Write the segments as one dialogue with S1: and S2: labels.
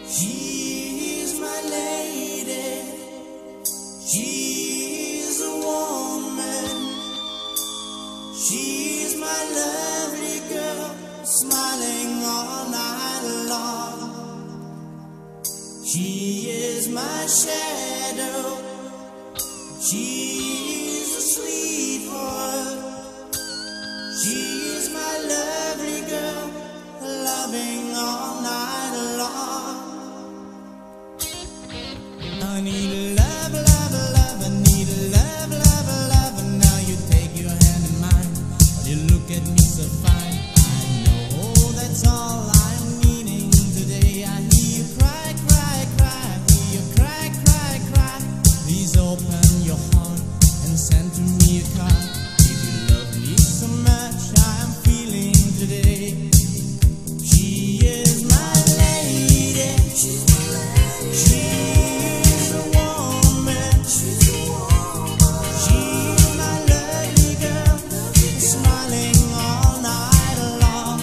S1: She's my lady, she's a woman, she's my lovely girl, smiling all night long. She is my shadow, she's a sweetheart, she's my lovely girl, loving all night long. I need a love, love, love, I need a love, love, love, and now you take your hand in mine, you look at me so fine. I know that's all I'm needing today. I hear you cry, cry, cry, I hear you cry, cry, cry. Please open your heart and send to me a card. If you love me so much, I'm feeling today. She is my lady, she's my lady, she's a woman, she's a woman, she's my lovely girl, smiling all night long.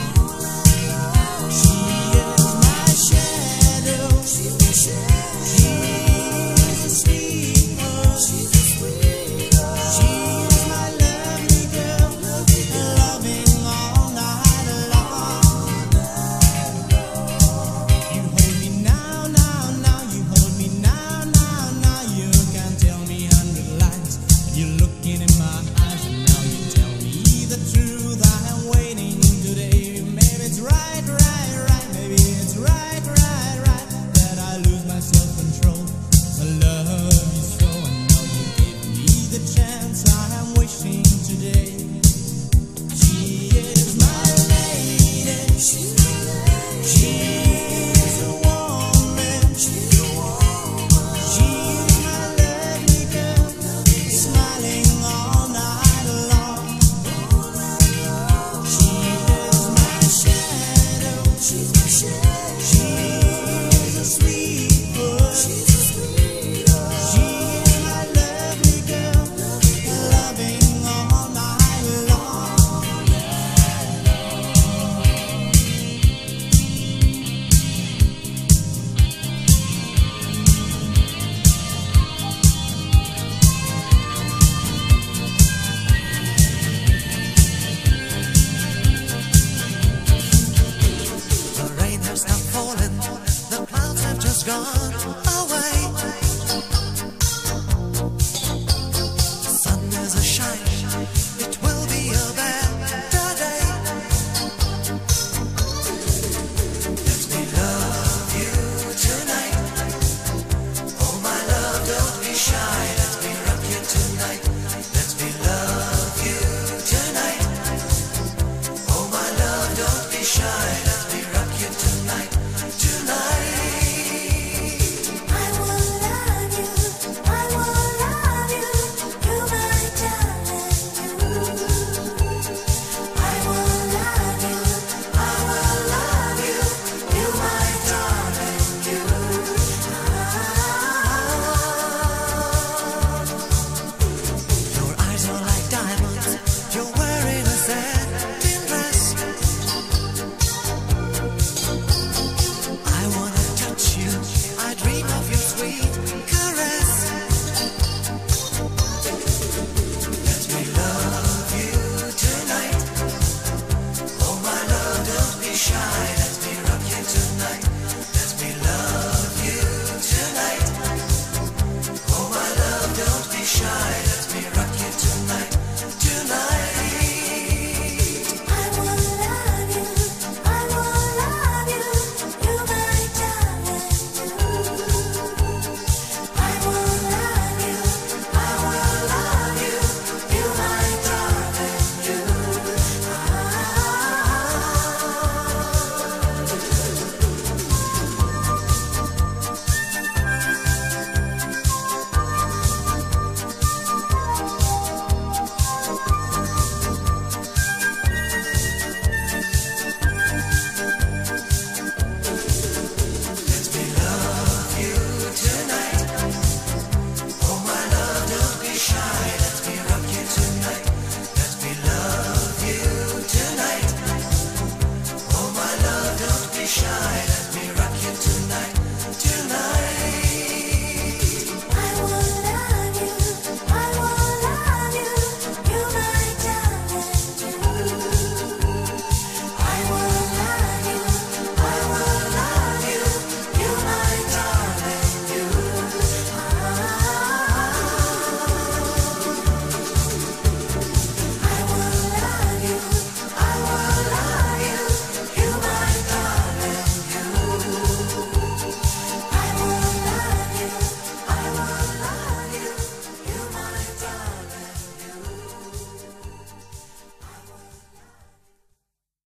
S1: She is my shadow, she's my shadow, she's a sweetheart, she's a sweetheart, she's my lovely girl, loving all night long. You hold me now, now, now, you hold me now, now, now. You can tell me 100 lies, and you're looking in my eyes, and now you tell me the truth. I am waiting today. Maybe it's right, right, right. Maybe it's right, right, right that I lose my self-control. I love you so, and now you give me the chance. I am wishing today. She is my lady, she's my lady, she's a woman, she's a woman, she's my lovely girl, smiling all night long. She is my shadow, she's my shadow, she's a sweetheart, she's a sweetheart, she's my lovely girl, loving all night long.
S2: The rain has stopped falling, the clouds have just gone.